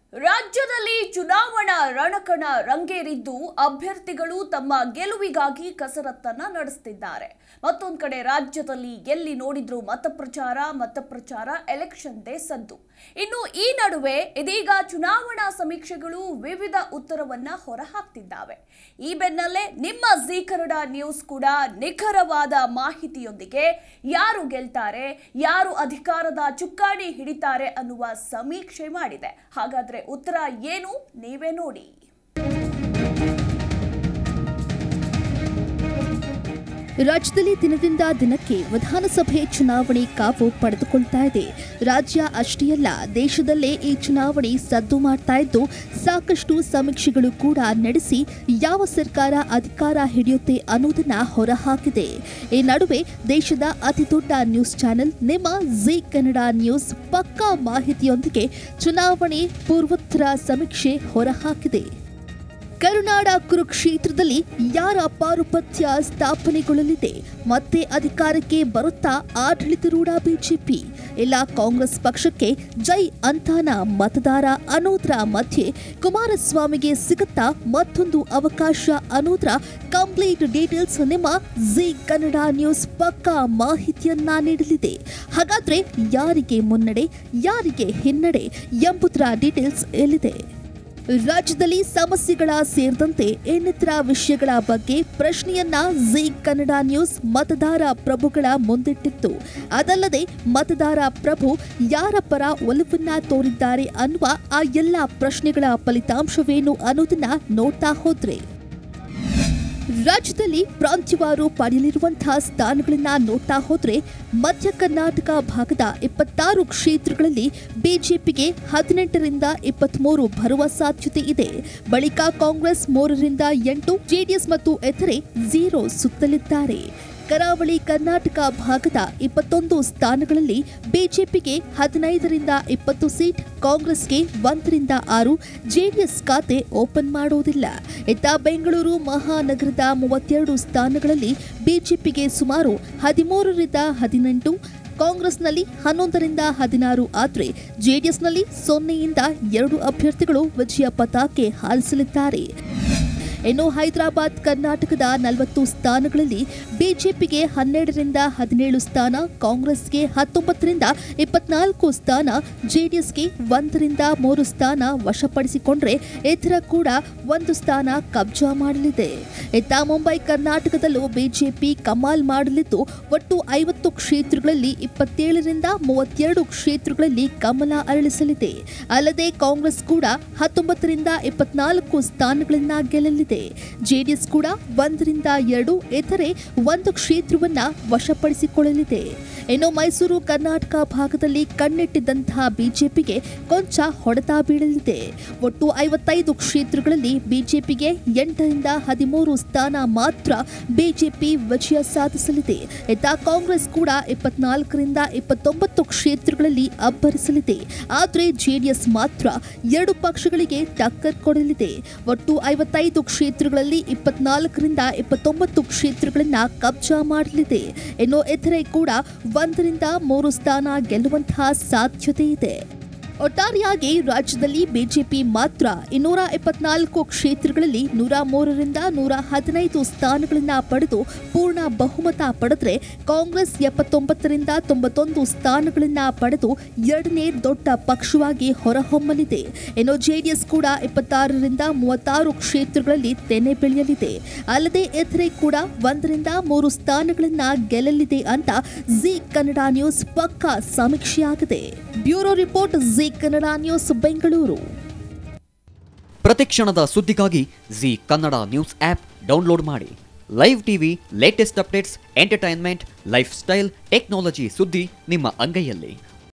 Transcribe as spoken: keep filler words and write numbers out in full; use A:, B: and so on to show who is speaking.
A: ರಾಜ್ಯದಲ್ಲಿ ಚುನಾವಣಾ ರಣಕಣ ರಂಗೇರಿದ್ದು ಅಭ್ಯರ್ಥಿಗಳು ತಮ್ಮ ಗೆಲುವಿಗಾಗಿ ಕಸರತ್ತನ್ನ ನಡೆಸುತ್ತಿದ್ದಾರೆ. ಮತ್ತೊಂದು ಕಡೆ ರಾಜ್ಯದಲ್ಲಿ ಎಲ್ಲಿ ನೋಡಿದ್ರು ಮತಪ್ರಚಾರ ಮತಪ್ರಚಾರ ಎಲೆಕ್ಷನ್ ದೇ ಸದ್ದು. ಇನ್ನು ಈ ನಡುವೆ ಇದೀಗ ಚುನಾವಣಾ ಸಮೀಕ್ಷೆಗಳು ವಿವಿಧ ಉತ್ತರವನ್ನ ಹೊರಹಾಕ್ತಿದ್ದಾವೆ. ಈ ಬೆನ್ನಲ್ಲೇ ನಿಮ್ಮ ಜೀ ಕನ್ನಡ ನ್ಯೂಸ್ ಕೂಡ ನಿಖರವಾದ ಮಾಹಿತಿಯೊಂದಿಗೆ ಯಾರು ಗೆಲ್ತಾರೆ, ಯಾರು ಅಧಿಕಾರದ ಚುಕ್ಕಾಣಿ ಹಿಡಿತಾರೆ ಅನ್ನುವ ಸಮೀಕ್ಷೆ ಮಾಡಿದೆ. ಹಾಗಾದ್ರೆ ಉತ್ತರ ಏನು, ನೀವೇ ನೋಡಿ.
B: ರಾಜ್ಯದಲ್ಲಿ ದಿನದಿಂದ ದಿನಕ್ಕೆ ವಿಧಾನಸಭೆ ಚುನಾವಣೆ ಕಾವು ಪಡೆದುಕೊಳ್ತಾ ಇದೆ. ರಾಜ್ಯ ಅಷ್ಟೇ ಅಲ್ಲ, ದೇಶದಲ್ಲೇ ಈ ಚುನಾವಣೆ ಸದ್ದು ಮಾಡ್ತಾ ಇದ್ದು ಸಾಕಷ್ಟು ಸಮೀಕ್ಷೆಗಳು ಕೂಡ ನಡೆಸಿ ಯಾವ ಸರ್ಕಾರ ಅಧಿಕಾರ ಹಿಡಿಯುತ್ತೆ ಅನ್ನೋದನ್ನ ಹೊರಹಾಕಿದೆ. ಈ ನಡುವೆ ದೇಶದ ಅತಿದೊಡ್ಡ ನ್ಯೂಸ್ ಚಾನೆಲ್ ನಿಮ್ಮ ಜೀ ಕನ್ನಡ ನ್ಯೂಸ್ ಪಕ್ಕಾ ಮಾಹಿತಿಯೊಂದಿಗೆ ಚುನಾವಣೆ ಪೂರ್ವೋತ್ತರ ಸಮೀಕ್ಷೆ ಹೊರಹಾಕಿದೆ. ಕರುನಾಡ ಕುರುಕ್ಷೇತ್ರದಲ್ಲಿ ಯಾರ ಪಾರುಪತ್ಯ ಸ್ಥಾಪನೆಗೊಳ್ಳಲಿದೆ? ಮತ್ತೆ ಅಧಿಕಾರಕ್ಕೆ ಬರುತ್ತಾ ಆಡಳಿತಾರೂಢ ಬಿಜೆಪಿ, ಇಲ್ಲ ಕಾಂಗ್ರೆಸ್ ಪಕ್ಷಕ್ಕೆ ಜೈ ಅಂತಾನ ಮತದಾರ ಅನ್ನೋದ್ರ ಮಧ್ಯೆ ಕುಮಾರಸ್ವಾಮಿಗೆ ಸಿಗುತ್ತಾ ಮತ್ತೊಂದು ಅವಕಾಶ ಅನ್ನೋದ್ರ ಕಂಪ್ಲೀಟ್ ಡೀಟೇಲ್ಸ್ ನಿಮ್ಮ ಜೀ ಕನ್ನಡ ನ್ಯೂಸ್ ಪಕ್ಕಾ ಮಾಹಿತಿಯನ್ನ ನೀಡಲಿದೆ. ಹಾಗಾದ್ರೆ ಯಾರಿಗೆ ಮುನ್ನಡೆ, ಯಾರಿಗೆ ಹಿನ್ನಡೆ ಎಂಬುದರ ಡೀಟೇಲ್ಸ್ ಎಲ್ಲಿದೆ? ರಾಜ್ಯದಲ್ಲಿ ಸಮಸ್ಯೆಗಳ ಸೇರಿದಂತೆ ಇನ್ನಿತರ ವಿಷಯಗಳ ಬಗ್ಗೆ ಪ್ರಶ್ನೆಯನ್ನ ಜೀ ಕನ್ನಡ ನ್ಯೂಸ್ ಮತದಾರ ಪ್ರಭುಗಳ ಮುಂದಿಟ್ಟಿತ್ತು. ಅದಲ್ಲದೆ ಮತದಾರ ಪ್ರಭು ಯಾರ ಪರ ಒಲವನ್ನ ತೋರಿದ್ದಾರೆ ಅನ್ನುವ ಆ ಎಲ್ಲ ಪ್ರಶ್ನೆಗಳ ಫಲಿತಾಂಶವೇನು ಅನ್ನೋದನ್ನ ನೋಡ್ತಾ ಹೋದ್ರೆ ರಾಜ್ಯದಲ್ಲಿ ಪ್ರಾಂತ್ಯವಾರು ಪಡೆಯಲಿರುವಂತಹ ಸ್ಥಾನಗಳನ್ನ ನೋಡ್ತಾ ಹೋದ್ರೆ ಮಧ್ಯ ಕರ್ನಾಟಕ ಭಾಗದ ಇಪ್ಪತ್ತಾರು ಕ್ಷೇತ್ರಗಳಲ್ಲಿ ಬಿಜೆಪಿಗೆ ಹದಿನೆಂಟರಿಂದ ಇಪ್ಪತ್ಮೂರು ಬರುವ ಸಾಧ್ಯತೆ ಇದೆ. ಬಳಿಕ ಕಾಂಗ್ರೆಸ್ ಮೂರರಿಂದ ಎಂಟು, ಜೆಡಿಎಸ್ ಮತ್ತು ಇತರೆ ಝೀರೋ ಸುತ್ತಲಿದ್ದಾರೆ. ಕರಾವಳಿ ಕರ್ನಾಟಕ ಭಾಗದ ಇಪ್ಪತ್ತೊಂದು ಸ್ಥಾನಗಳಲ್ಲಿ ಬಿಜೆಪಿಗೆ ಹದಿನೈದರಿಂದ ಇಪ್ಪತ್ತು ಸೀಟ್, ಕಾಂಗ್ರೆಸ್ಗೆ ಒಂದರಿಂದ ಆರು, ಜೆಡಿಎಸ್ ಖಾತೆ ಓಪನ್ ಮಾಡುವುದಿಲ್ಲ. ಇತ್ತ ಬೆಂಗಳೂರು ಮಹಾನಗರದ ಮೂವತ್ತೆರಡು ಸ್ಥಾನಗಳಲ್ಲಿ ಬಿಜೆಪಿಗೆ ಸುಮಾರು ಹದಿಮೂರರಿಂದ ಹದಿನೆಂಟು, ಕಾಂಗ್ರೆಸ್ನಲ್ಲಿ ಹನ್ನೊಂದರಿಂದ ಹದಿನಾರು ಆದರೆ ಜೆಡಿಎಸ್ನಲ್ಲಿ ಸೊನ್ನೆಯಿಂದ ಎರಡು ಅಭ್ಯರ್ಥಿಗಳು ವಿಜಯ ಪತಾಕೆ ಹಾರಿಸಲಿದ್ದಾರೆ. ಇನ್ನು ಹೈದರಾಬಾದ್ ಕರ್ನಾಟಕದ ನಲವತ್ತು ಸ್ಥಾನಗಳಲ್ಲಿ ಬಿಜೆಪಿಗೆ ಹನ್ನೆರಡರಿಂದ ಹದಿನೇಳು ಸ್ಥಾನ, ಕಾಂಗ್ರೆಸ್ಗೆ ಹತ್ತೊಂಬತ್ತರಿಂದ ಇಪ್ಪತ್ನಾಲ್ಕು ಸ್ಥಾನ, ಜೆಡಿಎಸ್ಗೆ ಒಂದರಿಂದ ಮೂರು ಸ್ಥಾನ ವಶಪಡಿಸಿಕೊಂಡ್ರೆ ಇತರ ಕೂಡ ಒಂದು ಸ್ಥಾನ ಕಬ್ಜಾ ಮಾಡಲಿದೆ. ಇತ್ತ ಮುಂಬೈ ಕರ್ನಾಟಕದಲ್ಲೂ ಬಿಜೆಪಿ ಕಮಾಲ್ ಮಾಡಲಿದ್ದು ಒಟ್ಟು ಐವತ್ತು ಕ್ಷೇತ್ರಗಳಲ್ಲಿ ಇಪ್ಪತ್ತೇಳರಿಂದ ಮೂವತ್ತೆರಡು ಕ್ಷೇತ್ರಗಳಲ್ಲಿ ಕಮಲ ಅರಳಿಸಲಿದೆ. ಅಲ್ಲದೆ ಕಾಂಗ್ರೆಸ್ ಕೂಡ ಹತ್ತೊಂಬತ್ತರಿಂದ ಇಪ್ಪತ್ನಾಲ್ಕು ಸ್ಥಾನಗಳನ್ನ ಗೆಲ್ಲಲಿದೆ. ಜೆಡಿಎಸ್ ಕೂಡ ಒಂದರಿಂದ ಎರಡು, ಇತರೆ ಒಂದು ಕ್ಷೇತ್ರವನ್ನ ವಶಪಡಿಸಿಕೊಳ್ಳಲಿದೆ. ಇನ್ನು ಮೈಸೂರು ಕರ್ನಾಟಕ ಭಾಗದಲ್ಲಿ ಕಣ್ಣಿಟ್ಟಿದ್ದಂತಹ ಬಿಜೆಪಿಗೆ ಕೊಂಚ ಹೊಡೆತ ಬೀಳಲಿದೆ. ಒಟ್ಟು ಐವತ್ತೈದು ಕ್ಷೇತ್ರಗಳಲ್ಲಿ ಬಿಜೆಪಿಗೆ ಎಂಟರಿಂದ ಹದಿಮೂರು ಸ್ಥಾನ ಮಾತ್ರ ಬಿಜೆಪಿ ವಿಜಯ ಸಾಧಿಸಲಿದೆ. ಇತ್ತ ಕಾಂಗ್ರೆಸ್ ಕೂಡ ಇಪ್ಪತ್ನಾಲ್ಕರಿಂದ ಇಪ್ಪತ್ತೊಂಬತ್ತು ಕ್ಷೇತ್ರಗಳಲ್ಲಿ ಅಬ್ಬರಿಸಲಿದೆ. ಆದರೆ ಜೆಡಿಎಸ್ ಮಾತ್ರ ಎರಡು ಪಕ್ಷಗಳಿಗೆ ಟಕ್ಕರ್ ಕೊಡಲಿದೆ. ಒಟ್ಟು ಐವತ್ತೈದು ಕ್ಷೇತ್ರಗಳಲ್ಲಿ ಇಪ್ಪತ್ನಾಲ್ಕರಿಂದ ಇಪ್ಪತ್ತೊಂಬತ್ತು ಕ್ಷೇತ್ರಗಳನ್ನ ಕಬ್ಜಾ ಮಾಡಲಿದೆ. ಇನ್ನು ಇತರೆ ಕೂಡ ಒಂದರಿಂದ ಮೂರು ಸ್ಥಾನ ಗೆಲ್ಲುವಂತಹ ಸಾಧ್ಯತೆ ಇದೆ. ಒಟ್ಟಾರೆಯಾಗಿ ರಾಜ್ಯದಲ್ಲಿ ಬಿಜೆಪಿ ಮಾತ್ರ ಇನ್ನೂರ ಇಪ್ಪತ್ನಾಲ್ಕು ಕ್ಷೇತ್ರಗಳಲ್ಲಿ ನೂರ ಮೂರರಿಂದ ನೂರ ಹದಿನೈದು ಸ್ಥಾನಗಳನ್ನ ಪಡೆದು ಪೂರ್ಣ ಬಹುಮತ ಪಡೆದರೆ ಕಾಂಗ್ರೆಸ್ ಎಪ್ಪತ್ತೊಂಬತ್ತರಿಂದ ತೊಂಬತ್ತೊಂದು ಸ್ಥಾನಗಳನ್ನ ಪಡೆದು ಎರಡನೇ ದೊಡ್ಡ ಪಕ್ಷವಾಗಿ ಹೊರಹೊಮ್ಮಲಿದೆ. ಇನ್ನು ಜೆಡಿಎಸ್ ಕೂಡ ಇಪ್ಪತ್ತಾರರಿಂದ ಮೂವತ್ತಾರು ಕ್ಷೇತ್ರಗಳಲ್ಲಿ ತೆನೆ ಬೆಳೆಯಲಿದೆ. ಅಲ್ಲದೆ ಇತರೆ ಕೂಡ ಒಂದರಿಂದ ಮೂರು ಸ್ಥಾನಗಳನ್ನ ಗೆಲ್ಲಲಿದೆ ಅಂತ ಜೀ ಕನ್ನಡ ನ್ಯೂಸ್ ಪಕ್ಕಾ ಸಮೀಕ್ಷೆಯಾಗಿದೆ. Bureau report Zee Kannada news Bengaluru.
C: ಪ್ರತಿಕ್ಷಣದ ಸುದ್ದಿಗಾಗಿ Zee Kannada news app download ಮಾಡಿ. Live TV, latest updates, entertainment, life style, technology ಸುದ್ದಿ ನಿಮ್ಮ ಅಂಗೈಯಲ್ಲಿ.